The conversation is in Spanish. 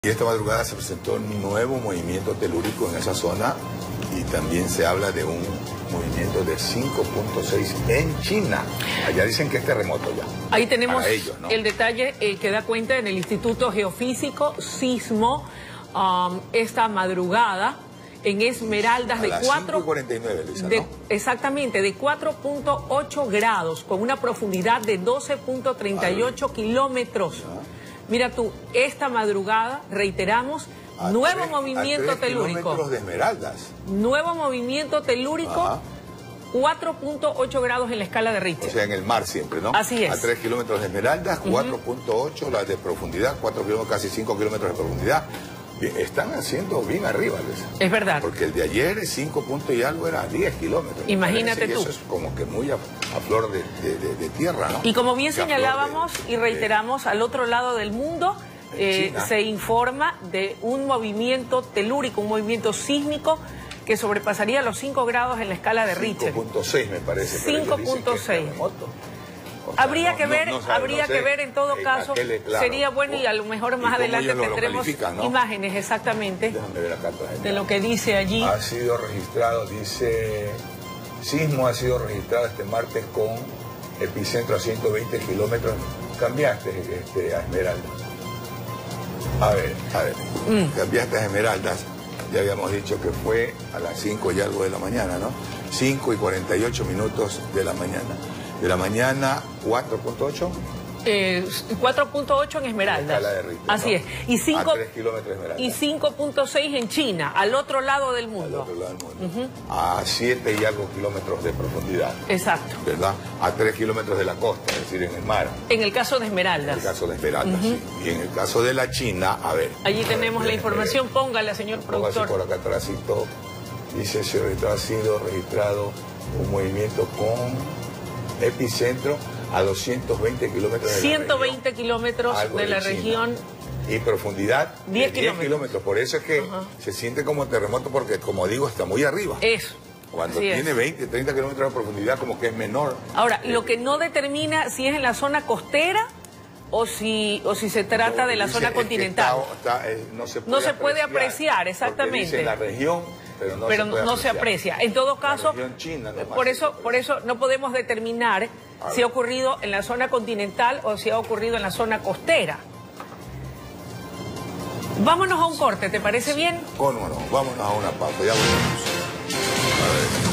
Y esta madrugada se presentó un nuevo movimiento telúrico en esa zona y también se habla de un movimiento de 5.6 en China. Allá dicen que es terremoto ya. Ahí tenemos ellos, ¿no? El detalle que da cuenta en el Instituto Geofísico Sismo esta madrugada en Esmeraldas de 5:49, Luisa, ¿no? Exactamente, de 4.8 grados con una profundidad de 12.38 kilómetros. Mira tú, esta madrugada, reiteramos, nuevo movimiento telúrico. Kilómetros de Esmeraldas. Nuevo movimiento telúrico, 4.8 grados en la escala de Richter. O sea, en el mar siempre, ¿no? Así es. A 3 kilómetros de Esmeraldas, 4.8 la de profundidad, 4 kilómetros, casi 5 kilómetros de profundidad. Están haciendo bien arriba, Luisa. Es verdad. Porque el de ayer, 5 puntos y algo, era 10 kilómetros. Imagínate tú. Eso es como que muy a flor de tierra, ¿no? Y como bien señalábamos y reiteramos, al otro lado del mundo se informa de un movimiento telúrico, un movimiento sísmico que sobrepasaría los 5 grados en la escala de Richter. 5.6 me parece. 5.6. Habría que ver, que ver en todo caso, claro. Sería bueno y a lo mejor más adelante tendremos imágenes exactamente de lo que dice allí. Ha sido registrado, dice, sismo ha sido registrado este martes con epicentro a 120 kilómetros. Cambiaste a Esmeraldas. A ver, cambiaste a Esmeraldas. Ya habíamos dicho que fue a las 5 y algo de la mañana, ¿no? 5:48 de la mañana. De la mañana, 4.8. 4.8 en Esmeraldas. Así ¿no? es. Y 3 kilómetros de Esmeraldas. Y 5.6 en China, al otro lado del mundo. Al otro lado del mundo. A 7 y algo kilómetros de profundidad. Exacto. ¿Verdad? A 3 kilómetros de la costa, es decir, en el mar. En el caso de Esmeraldas. En el caso de Esmeraldas, sí. Y en el caso de la China, a ver. Allí tenemos la información, póngala, señor productor. Por acá atrásito, dice, ha sido registrado un movimiento con epicentro a 220 kilómetros de 120 kilómetros de la región. Y profundidad 10 kilómetros. Por eso es que se siente como terremoto, porque, como digo, está muy arriba. Eso. Cuando tiene 20, 30 kilómetros de profundidad, como que es menor. Ahora, lo que no determina si es en la zona costera o si se trata de la zona continental. No se puede apreciar, exactamente. Dice la región, pero no se aprecia. En todo caso, China, por eso no podemos determinar si ha ocurrido en la zona continental o si ha ocurrido en la zona costera. Vámonos a un corte, ¿te parece bien? Cómo no, vámonos a una pausa, ya volvemos. A ver.